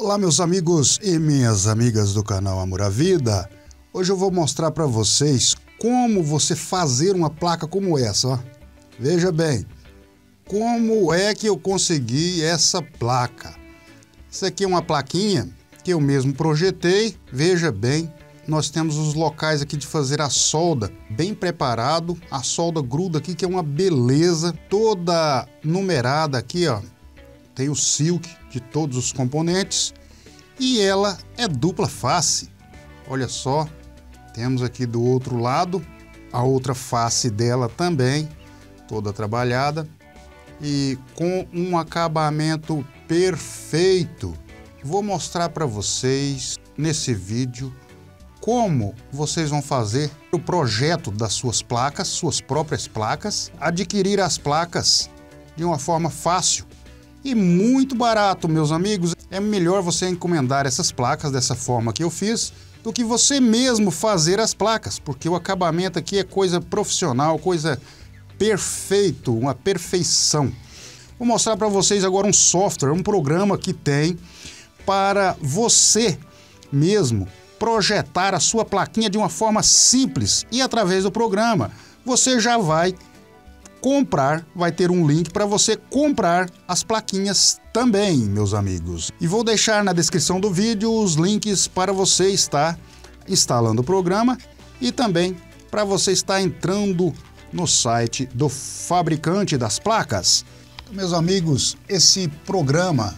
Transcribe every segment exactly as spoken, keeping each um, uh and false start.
Olá, meus amigos e minhas amigas do canal Amor à Vida. Hoje eu vou mostrar para vocês como você fazer uma placa como essa, ó. Veja bem, como é que eu consegui essa placa. Isso aqui é uma plaquinha que eu mesmo projetei. Veja bem, nós temos os locais aqui de fazer a solda bem preparado. A solda gruda aqui, que é uma beleza, toda numerada aqui, ó. Tem o silk de todos os componentes e ela é dupla face. Olha só, temos aqui do outro lado a outra face dela também, toda trabalhada e com um acabamento perfeito. Vou mostrar para vocês nesse vídeo como vocês vão fazer o projeto das suas placas, suas próprias placas, adquirir as placas de uma forma fácil e muito barato, meus amigos. É melhor você encomendar essas placas dessa forma que eu fiz do que você mesmo fazer as placas, porque o acabamento aqui é coisa profissional, coisa perfeito, uma perfeição. Vou mostrar para vocês agora um software, um programa que tem para você mesmo projetar a sua plaquinha de uma forma simples, e através do programa você já vai comprar, vai ter um link para você comprar as plaquinhas também, meus amigos. E vou deixar na descrição do vídeo os links para você estar instalando o programa e também para você estar entrando no site do fabricante das placas. Então, meus amigos, esse programa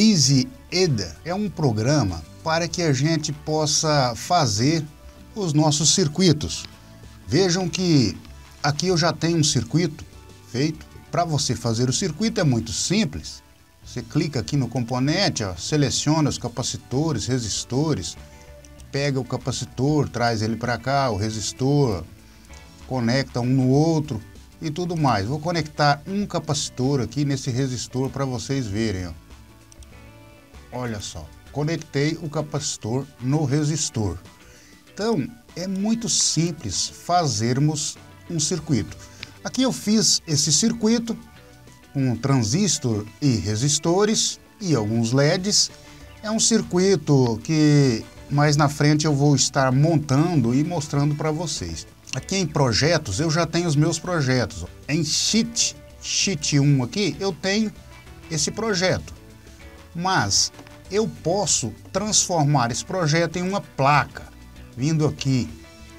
EasyEd é um programa para que a gente possa fazer os nossos circuitos. Vejam que aqui eu já tenho um circuito feito. Para você fazer o circuito é muito simples. Você clica aqui no componente, ó, seleciona os capacitores, resistores, pega o capacitor, traz ele para cá, o resistor, conecta um no outro e tudo mais. Vou conectar um capacitor aqui nesse resistor para vocês verem, ó. Olha só, conectei o capacitor no resistor. Então, é muito simples fazermos um circuito. Aqui eu fiz esse circuito com um transistor e resistores e alguns L E Ds. É um circuito que mais na frente eu vou estar montando e mostrando para vocês. Aqui em projetos eu já tenho os meus projetos. Em Sheet, Sheet um aqui eu tenho esse projeto. Mas eu posso transformar esse projeto em uma placa, vindo aqui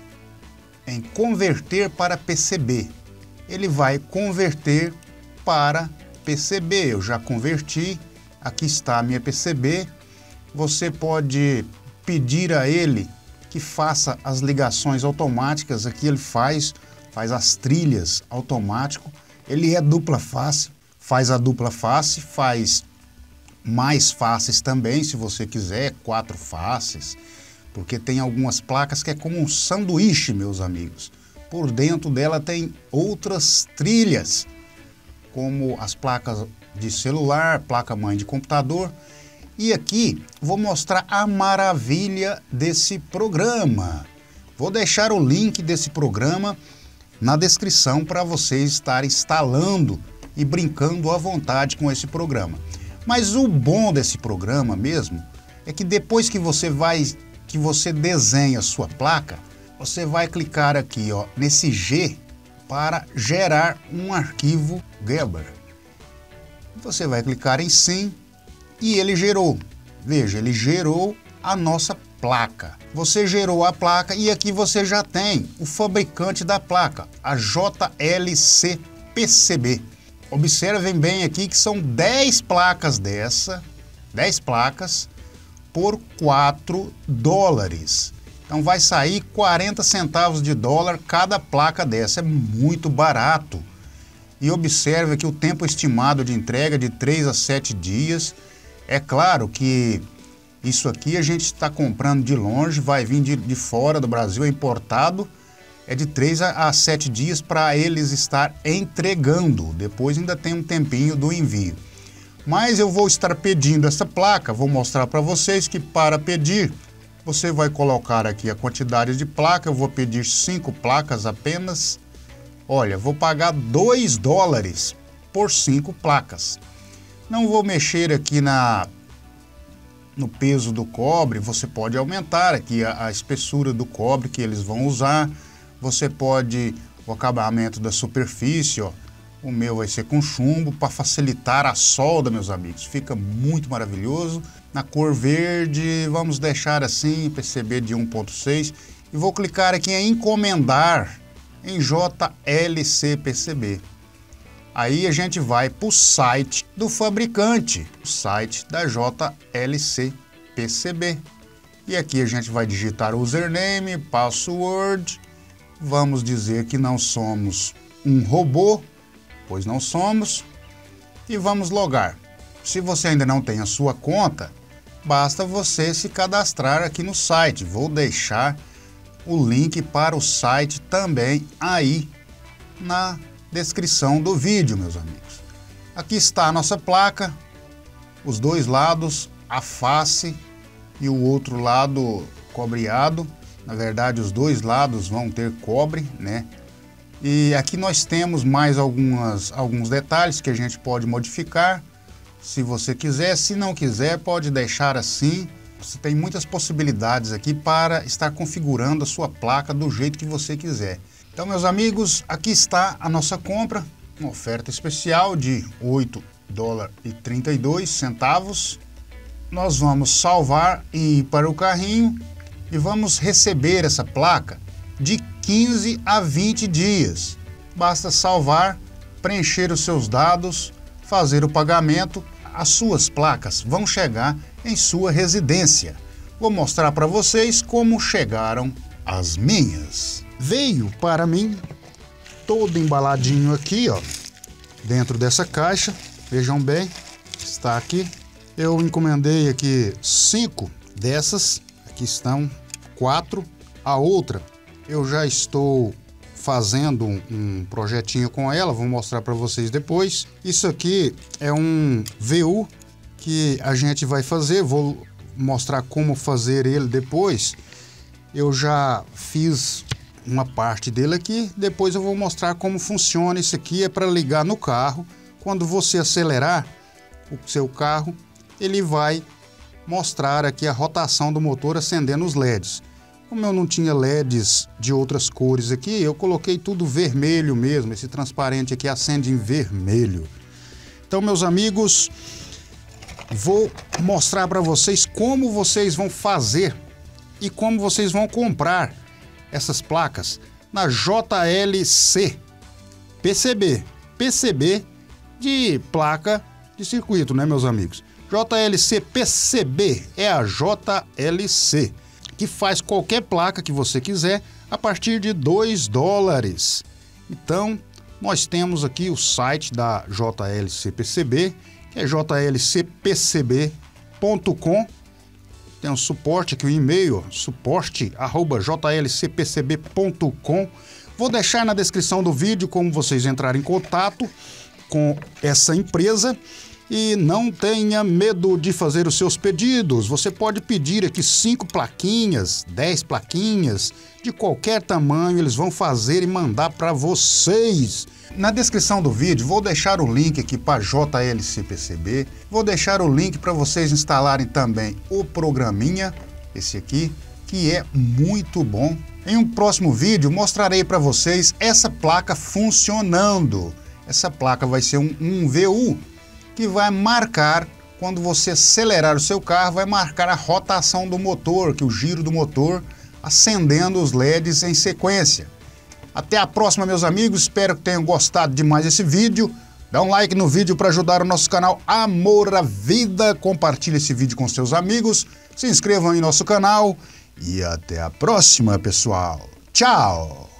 em converter para P C B. Ele vai converter para P C B. Eu já converti, aqui está a minha P C B. Você pode pedir a ele que faça as ligações automáticas. Aqui ele faz, faz as trilhas automático. Ele é dupla face, faz a dupla face, faz mais faces também, se você quiser, quatro faces, porque tem algumas placas que é como um sanduíche, meus amigos. Por dentro dela tem outras trilhas, como as placas de celular, placa-mãe de computador. E aqui vou mostrar a maravilha desse programa. Vou deixar o link desse programa na descrição para vocês estarem instalando e brincando à vontade com esse programa. Mas o bom desse programa mesmo é que depois que você vai, que você desenha a sua placa, você vai clicar aqui, ó, nesse G para gerar um arquivo Gerber. Você vai clicar em sim e ele gerou. Veja, ele gerou a nossa placa. Você gerou a placa e aqui você já tem o fabricante da placa, a J L C P C B. Observem bem aqui que são dez placas dessa, dez placas por quatro dólares. Então vai sair quarenta centavos de dólar cada placa dessa, é muito barato. E observe que o tempo estimado de entrega é de três a sete dias. É claro que isso aqui a gente está comprando de longe, vai vir de, de fora do Brasil, é importado. É de três a sete dias para eles estar entregando. Depois ainda tem um tempinho do envio. Mas eu vou estar pedindo essa placa, vou mostrar para vocês que para pedir, você vai colocar aqui a quantidade de placa. Eu vou pedir cinco placas apenas. Olha, vou pagar dois dólares por cinco placas. Não vou mexer aqui na, no peso do cobre, você pode aumentar aqui a, a espessura do cobre que eles vão usar. Você pode, o acabamento da superfície, ó, o meu vai ser com chumbo para facilitar a solda, meus amigos. Fica muito maravilhoso. Na cor verde, vamos deixar assim, P C B de um ponto seis. E vou clicar aqui em encomendar em J L C P C B. Aí a gente vai para o site do fabricante, o site da J L C P C B. E aqui a gente vai digitar username, password. Vamos dizer que não somos um robô, pois não somos. E vamos logar. Se você ainda não tem a sua conta, basta você se cadastrar aqui no site. Vou deixar o link para o site também aí na descrição do vídeo, meus amigos. Aqui está a nossa placa, os dois lados, a face e o outro lado cobreado. Na verdade, os dois lados vão ter cobre, né? E aqui nós temos mais algumas, alguns detalhes que a gente pode modificar, se você quiser. Se não quiser, pode deixar assim. Você tem muitas possibilidades aqui para estar configurando a sua placa do jeito que você quiser. Então, meus amigos, aqui está a nossa compra, uma oferta especial de oito dólares e trinta e dois centavos. Nós vamos salvar e ir para o carrinho e vamos receber essa placa de quinze a vinte dias. Basta salvar, preencher os seus dados, fazer o pagamento. As suas placas vão chegar em sua residência. Vou mostrar para vocês como chegaram as minhas. Veio para mim todo embaladinho aqui, ó, dentro dessa caixa. Vejam bem, está aqui. Eu encomendei aqui cinco dessas. Aqui estão quatro. A outra eu já estou fazendo um, um projetinho com ela, vou mostrar para vocês depois. Isso aqui é um V U que a gente vai fazer, vou mostrar como fazer ele depois. Eu já fiz uma parte dele aqui, depois eu vou mostrar como funciona. Isso aqui é para ligar no carro. Quando você acelerar o seu carro, ele vai mostrar aqui a rotação do motor acendendo os L E Ds. Como eu não tinha L E Ds de outras cores aqui, eu coloquei tudo vermelho mesmo. Esse transparente aqui acende em vermelho. Então, meus amigos, vou mostrar para vocês como vocês vão fazer e como vocês vão comprar essas placas na J L C P C B. P C B de placa de circuito, né, meus amigos? J L C P C B é a J L C, que faz qualquer placa que você quiser a partir de dois dólares. Então, nós temos aqui o site da J L C P C B, que é j l c p c b ponto com. Tem um suporte aqui, o e-mail, suporte arroba j l c p c b ponto com. Vou deixar na descrição do vídeo como vocês entrarem em contato com essa empresa. E não tenha medo de fazer os seus pedidos. Você pode pedir aqui cinco plaquinhas, dez plaquinhas, de qualquer tamanho, eles vão fazer e mandar para vocês. Na descrição do vídeo vou deixar o link aqui para J L C P C B, vou deixar o link para vocês instalarem também o programinha, esse aqui, que é muito bom. Em um próximo vídeo mostrarei para vocês essa placa funcionando. Essa placa vai ser um, um V U, que vai marcar, quando você acelerar o seu carro, vai marcar a rotação do motor, que o giro do motor, acendendo os L E Ds em sequência. Até a próxima, meus amigos, espero que tenham gostado demais desse vídeo. Dá um like no vídeo para ajudar o nosso canal Amor à Vida, compartilhe esse vídeo com seus amigos, se inscrevam em nosso canal e até a próxima, pessoal. Tchau!